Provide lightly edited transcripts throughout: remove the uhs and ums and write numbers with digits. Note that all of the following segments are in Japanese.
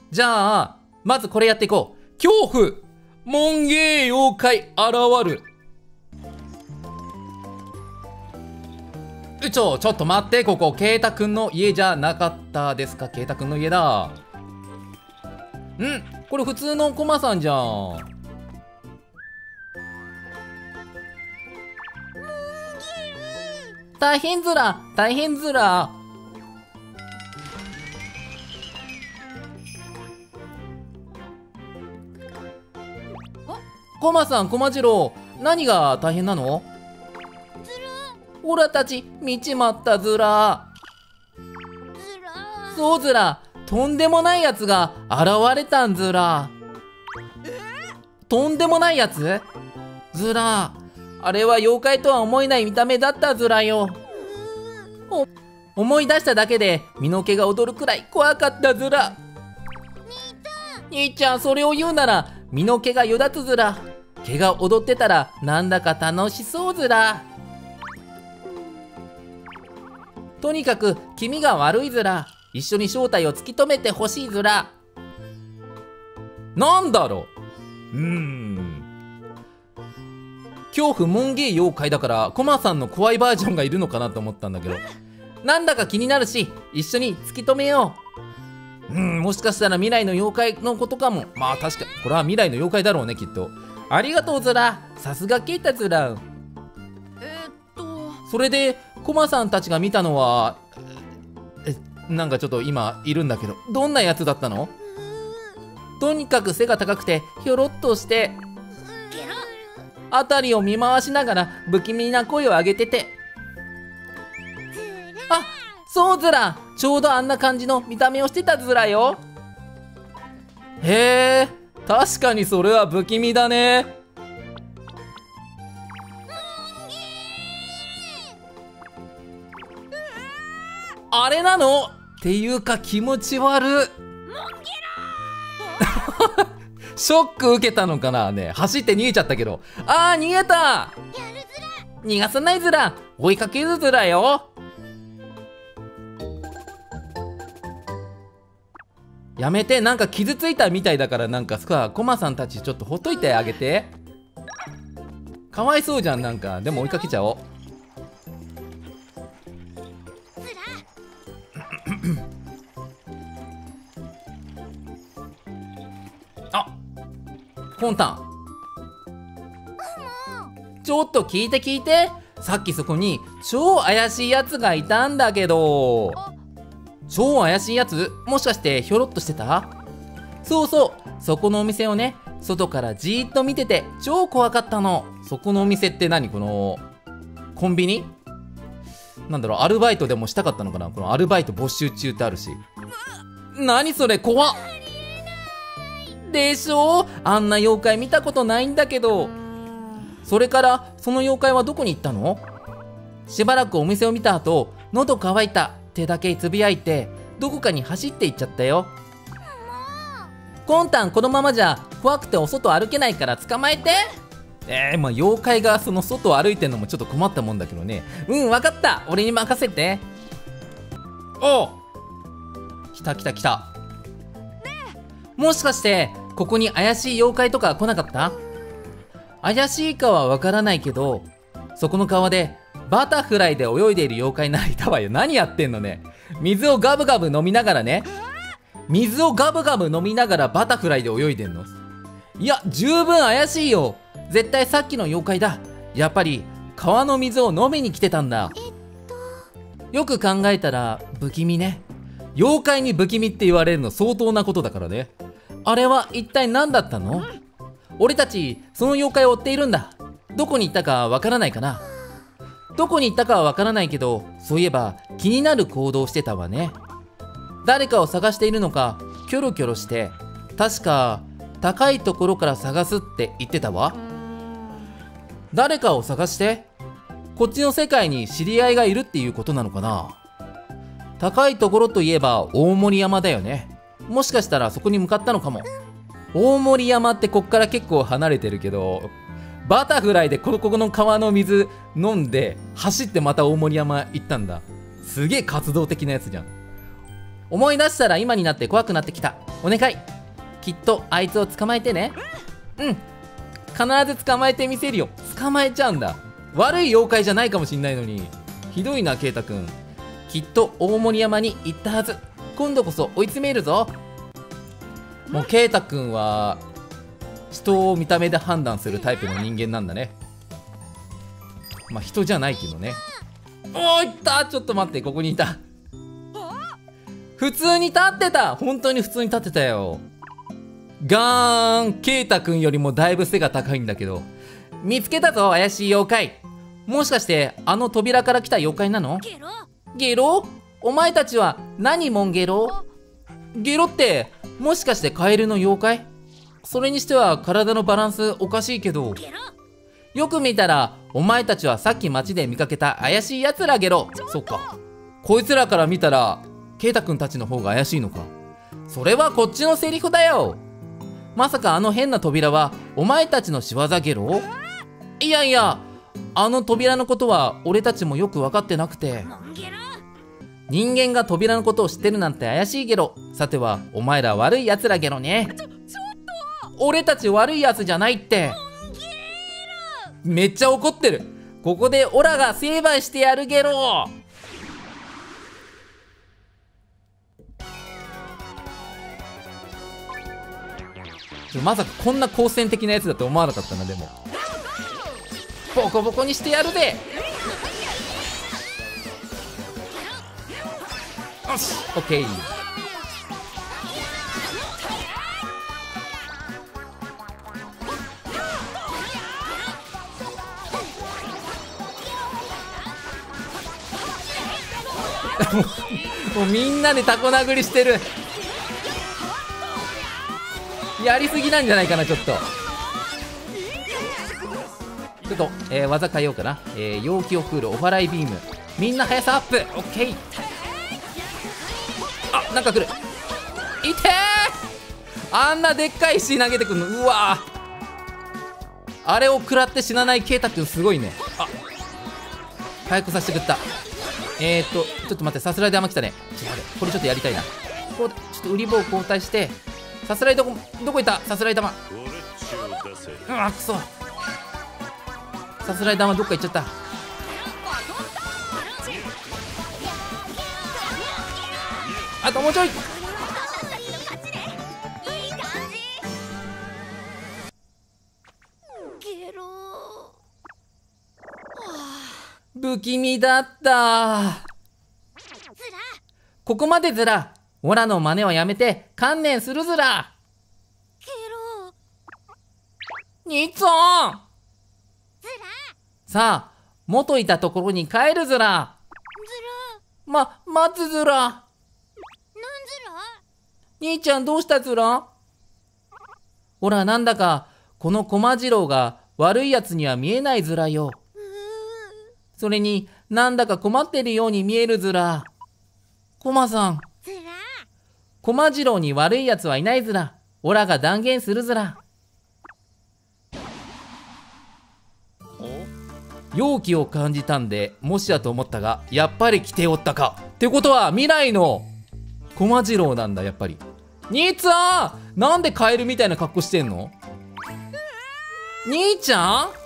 じゃあ、まずこれやっていこう。恐怖門芸妖怪現る。ちょっと待って、ここ、ケイタくんの家じゃなかったですか？ケイタくんの家だ。これ普通のコマさんじゃん。大変ずら、大変ずら。コマさん、コマジロウ、何が大変なの？オラたち見ちまったずら。そうずら、とんでもないやつが現れたんずら。とんでもないやつ？ずら、あれは妖怪とは思えない見た目だったずらよ。思い出しただけで身の毛が踊るくらい怖かったずら。兄ちゃん、それを言うなら身の毛がよだつずら。毛が踊ってたらなんだか楽しそうずら。とにかく気味が悪いずら。一緒に正体を突き止めてほしいずら。なんだろう。恐怖門芸妖怪だからコマさんの怖いバージョンがいるのかなと思ったんだけど、なんだか気になるし一緒に突き止めよう。もしかしたら未来の妖怪のことかも。まあ確かこれは未来の妖怪だろうね、きっと。ありがとうずら。さすがケイタずら。それでコマさんたちが見たのはなんかちょっと今いるんだけど、どんなやつだったの？とにかく背が高くてひょろっとして辺りを見回しながら不気味な声を上げてて、あ、そうずら、ちょうどあんな感じの見た目をしてたずらよ。へえ、確かにそれは不気味だね。あれなの？っていうか気持ち悪い。ショック受けたのかなね。走って逃げちゃったけど。あー、逃げた。逃がさないずら。追いかけるずらよ。やめて、なんか傷ついたみたいだから、なんかさ、コマさんたちちょっとほっといてあげて。かわいそうじゃん、なんか。でも追いかけちゃおう。あ、コンタン、ちょっと聞いて聞いて。さっきそこに超怪しいやつがいたんだけど。超怪しいやつ？もしかしてひょろっとしてた？そうそう、そこのお店をね、外からじーっと見てて超怖かったの。そこのお店って何？このコンビニ？なんだろう、アルバイトでもしたかったのかな。このアルバイト募集中ってあるし。何それ、怖っでしょ？あんな妖怪見たことないんだけど。それからその妖怪はどこに行ったの？しばらくお店を見た後、喉乾いたってだけつぶやいてどこかに走って行っちゃったよ。コンタン、このままじゃ怖くてお外歩けないから捕まえて。まあ妖怪がその外を歩いてんのもちょっと困ったもんだけどね。わかった、俺に任せて。おう、来た来た来た。もしかしてここに怪しい妖怪とか来なかった？怪しいかはわからないけど、そこの川でバタフライで泳いでいる妖怪ならいたわよ。何やってんのね。水をガブガブ飲みながらね。水をガブガブ飲みながらバタフライで泳いでんの？いや、十分怪しいよ。絶対さっきの妖怪だ。やっぱり川の水を飲みに来てたんだ。よく考えたら不気味ね。妖怪に不気味って言われるの相当なことだからね。あれは一体何だったの？俺たちその妖怪を追っているんだ。どこに行ったかわからないかな。どこに行ったかはわからないけど、そういえば気になる行動をしてたわね。誰かを探しているのかキョロキョロして、確か高いところから探すって言ってたわ。誰かを探して、こっちの世界に知り合いがいるっていうことなのかな。高いところといえば大森山だよね。もしかしたらそこに向かったのかも。大森山ってこっから結構離れてるけど、バタフライでここの川の水飲んで走ってまた大森山行ったんだ。すげえ活動的なやつじゃん。 思い出したら今になって怖くなってきた。お願い。きっとあいつを捕まえてね。うん。必ず捕まえてみせるよ。捕まえちゃうんだ。悪い妖怪じゃないかもしんないのに。ひどいな、ケイタくん。きっと大森山に行ったはず。今度こそ追い詰めるぞ。もうケイタくんは人を見た目で判断するタイプの人間なんだね。まあ人じゃないけどね。おー、いった。ちょっと待って、ここにいた。普通に立ってた。本当に普通に立ってたよ。ガーン。ケイタくんよりもだいぶ背が高いんだけど。見つけたぞ、怪しい妖怪。もしかしてあの扉から来た妖怪なの？ゲロ？お前たちは何モンゲロ？ゲロってもしかしてカエルの妖怪？それにしては体のバランスおかしいけど。よく見たらお前たちはさっき街で見かけた怪しいやつらゲロ。そっか、こいつらから見たらケイタくんたちの方が怪しいのか。それはこっちのセリフだよ。まさかあの変な扉はお前たちの仕業ゲロ？いやいや、あの扉のことは俺たちもよく分かってなくて。人間が扉のことを知ってるなんて怪しいゲロ。さてはお前ら悪いやつらゲロね。俺たち悪いやつじゃないって。めっちゃ怒ってる。ここでオラが成敗してやるゲロ。まさかこんな好戦的なやつだと思わなかったな。でもボコボコにしてやるで。よし、オッケー。もうみんなでタコ殴りしてる。やりすぎなんじゃないかな。ちょっと技変えようかな。陽気をクール、お祓いビーム、みんな速さアップ。オッケー。あ、なんか来る。いてー。あんなでっかい石投げてくるの。うわー、あれを食らって死なないケイタくんすごいね。あ、早くさせてくった。ちょっと待って、さすらい玉来たね。これちょっとやりたいな。こうちょっと売り棒交代して。さすらいどこ行った？さすらい玉。うわ、くそ。さすらい玉どっか行っちゃった。あともうちょい。不気味だった。ここまでずら。オラの真似はやめて観念するずら。兄ちゃん。さあ、元いたところに帰るずら。待つずら。兄ちゃんどうしたずら。ほら、なんだかこの駒次郎が悪いやつには見えないずらよ。それになんだか困ってるように見えるずら。駒さん。駒次郎に悪いやつはいないずら。オラが断言するずら。容器を感じたんでもしやと思ったが、やっぱり来ておったか。ってことは未来の駒次郎なんだ。やっぱり。兄ちゃん、なんでカエルみたいな格好してんの？兄ちゃん。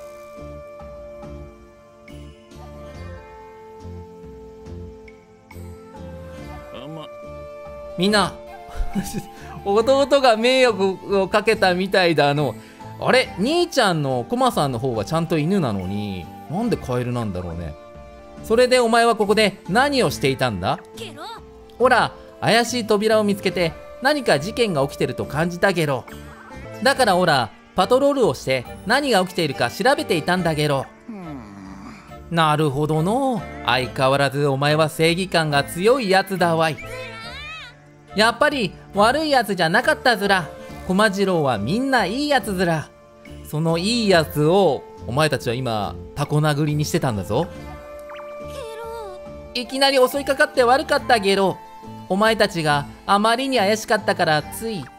みんな弟が迷惑をかけたみたいだ。あれ、兄ちゃんのコマさんの方はちゃんと犬なのになんでカエルなんだろうね。それでお前はここで何をしていたんだ？ほら、怪しい扉を見つけて何か事件が起きてると感じたゲロ。だからほら、パトロールをして何が起きているか調べていたんだゲロ。なるほどの。相変わらずお前は正義感が強いやつだわい。やっぱり悪いやつじゃなかったずら。駒次郎はみんないいやつずら。そのいいやつをお前たちは今タコ殴りにしてたんだぞ。いきなり襲いかかって悪かったゲロ。お前たちがあまりに怪しかったからつい。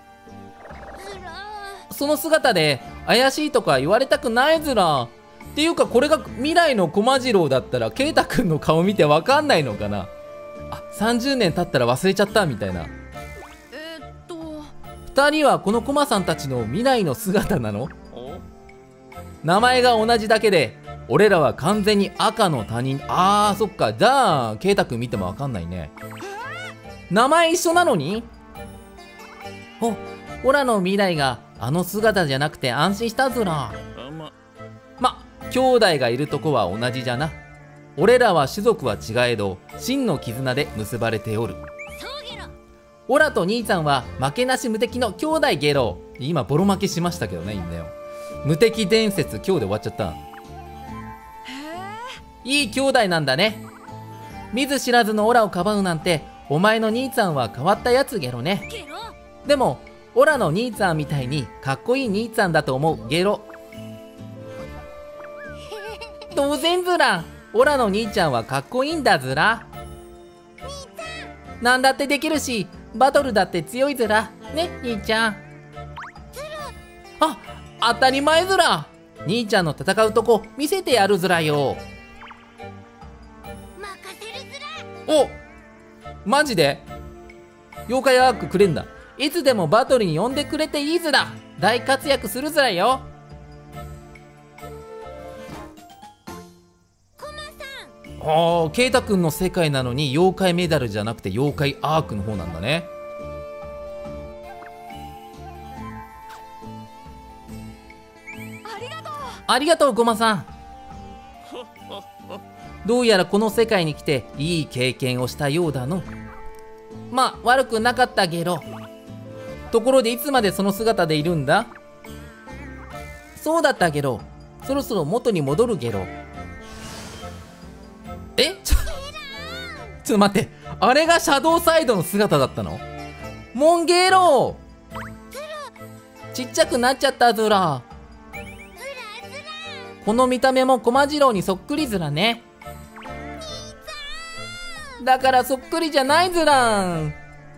その姿で怪しいとか言われたくないずら。っていうか、これが未来の駒次郎だったらケイタくんの顔見てわかんないのかな。 あ、30年経ったら忘れちゃったみたいな。2人はこのコマさんたちの未来の姿なの？名前が同じだけで俺らは完全に赤の他人。あーそっか。じゃあケイタくん見てもわかんないね。名前一緒なのに？オラの未来があの姿じゃなくて安心したずら。ま、兄弟がいるとこは同じじゃな。俺らは種族は違えど真の絆で結ばれておる。オラと兄さんは負けなし無敵の兄弟ゲロ。今ボロ負けしましたけどね。いいんだよ。無敵伝説今日で終わっちゃった。いい兄弟なんだね。見ず知らずのオラをかばうなんてお前の兄さんは変わったやつゲロね。でもオラの兄さんみたいにかっこいい兄さんだと思うゲロ。当然ずら。オラの兄ちゃんはかっこいいんだずら。なんだってできるしバトルだって強いずらね、兄ちゃん。あ、当たり前ずら。兄ちゃんの戦うとこ見せてやるずらよ。お、マジで妖怪アークくれんだ。いつでもバトルに呼んでくれていいずら。大活躍するずらよ。ああ、ケイタくんの世界なのに妖怪メダルじゃなくて妖怪アークの方なんだね。ありがとうゴマさん。どうやらこの世界に来ていい経験をしたようだの。まあ悪くなかったゲロ。ところでいつまでその姿でいるんだ？そうだったゲロ。そろそろ元に戻るゲロ。ちょっと待って。あれがシャドウサイドの姿だったの？モンゲロちっちゃくなっちゃったズラ。この見た目もコマジロウにそっくりズラね。だからそっくりじゃないズラン。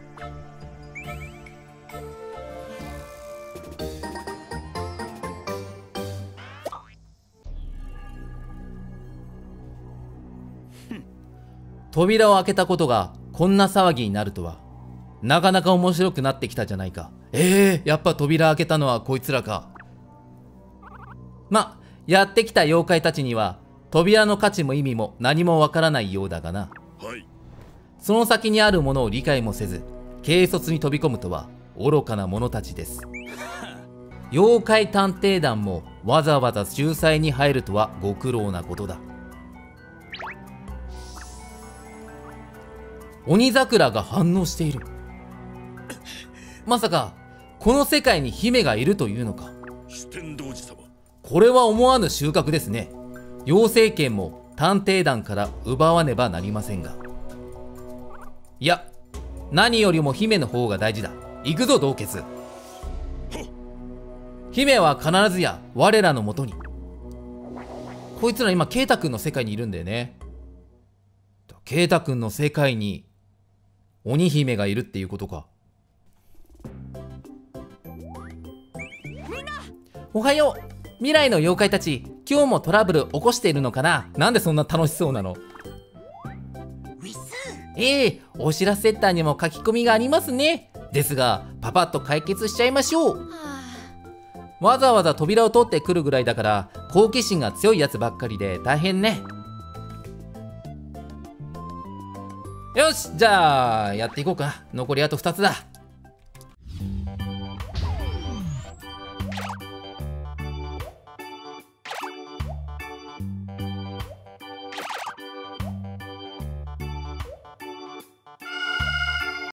扉を開けたことがこんな騒ぎになるとは。なかなか面白くなってきたじゃないか。やっぱ扉開けたのはこいつらか。ま、やってきた妖怪たちには扉の価値も意味も何もわからないようだがな。その先にあるものを理解もせず軽率に飛び込むとは愚かな者たちです。妖怪探偵団もわざわざ仲裁に入るとはご苦労なことだ。鬼桜が反応している。まさかこの世界に姫がいるというのか。これは思わぬ収穫ですね。妖精剣も探偵団から奪わねばなりませんが。いや、何よりも姫の方が大事だ。行くぞ洞穴。姫は必ずや我らのもとに。こいつら今ケイタくんの世界にいるんだよね。ケイタくんの世界に鬼姫がいるっていうことか。おはよう。未来の妖怪たち、今日もトラブル起こしているのかな。なんでそんな楽しそうなの？お知らせセッターにも書き込みがありますね。ですがパパッと解決しちゃいましょう。わざわざ扉を通ってくるぐらいだから好奇心が強いやつばっかりで大変ね。よし、じゃあやっていこうか。残りあと2つだ。